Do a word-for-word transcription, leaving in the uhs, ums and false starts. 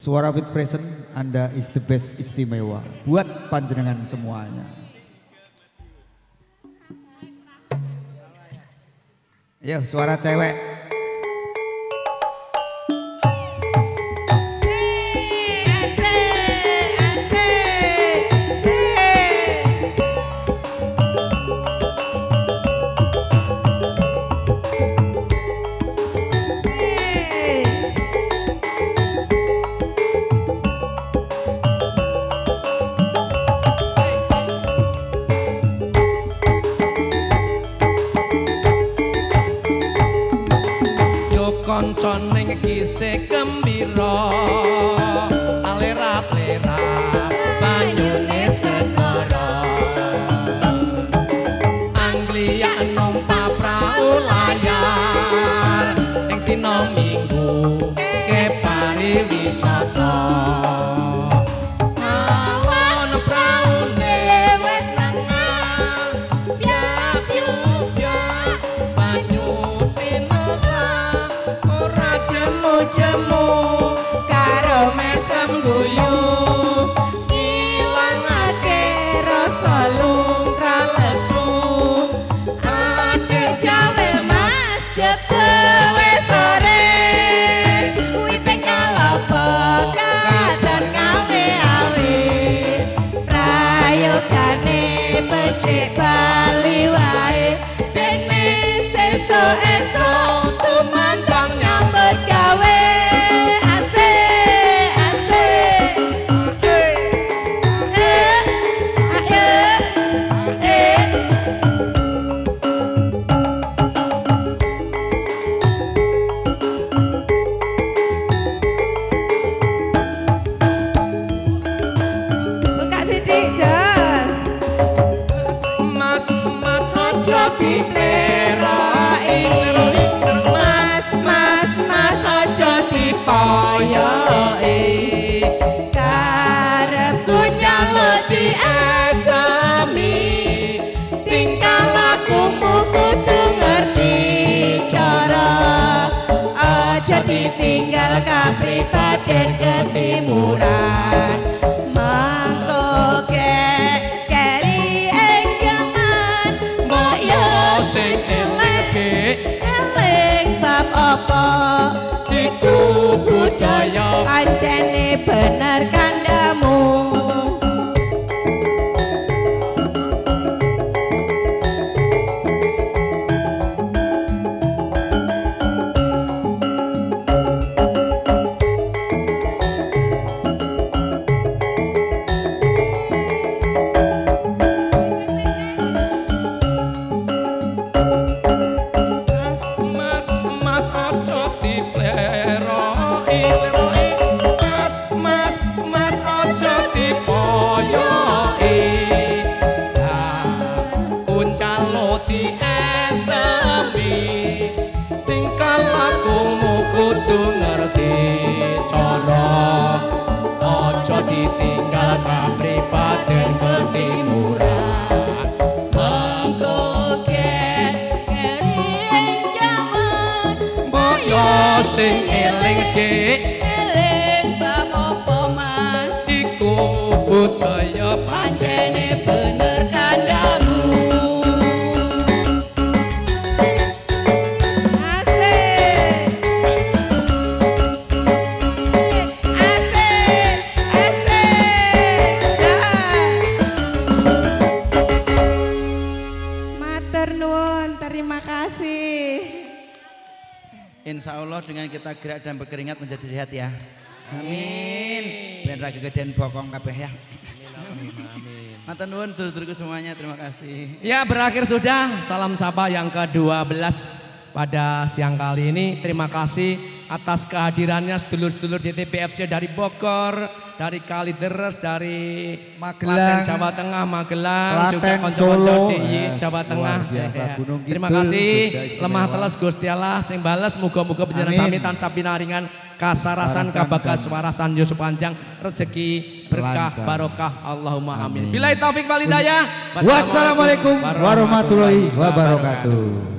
Suara with present Anda is the best, istimewa buat panjenengan semuanya. Yo, suara cewek. Konconing kisih gembira alera-lera banyune segara Anglia numpak prau layar ing dina Minggu ke pariwisata awon praune wis nengah biak-biak banyu jemu karo mesem guyu ngilangake rasa lumrah lesu ade jawe mas jebewe sore wite kalopo katon ngawe-awe prayogane becik bali wae dene sesuk-esuk tumandang nyambut gawe. Ditinggal kapribaden ketimuran mangko kek keri enggaman mbok yo sing eling eling bab apa iku budaya pancene bener kandamu. Ditinggal kapribaden ketimuran mangko keri jaman mbok yo sing eling dik eling bab apa man iku budaya pancene bener kandamu. Terima kasih. Insya Allah dengan kita gerak dan berkeringat menjadi sehat ya. Amin. Ben ra kegedean bokong kabeh ya. Amin. Matur nuwun dulur-dulurku semuanya, terima kasih. Ya, berakhir sudah salam sapa yang ke dua belas pada siang kali ini. Terima kasih atas kehadirannya sedulur-sedulur D T P F C dari Bogor, dari Kalideres, dari Magelang, Jawa Tengah, Magelang, Klaten, juga Solo, ya, Jawa Tengah. Biasa, Gunung Kidul, terima kasih, lemah istimewa. teles Gusti Allah sing bales, muga-muga panjenengan sami tansah pinaringan kasarasan kabagas warasan Yusuf panjang rezeki berkah Lancar. barokah Allahumma amin. Billahi taufik wal hidayah. Wassalamualaikum warahmatullahi wabarakatuh.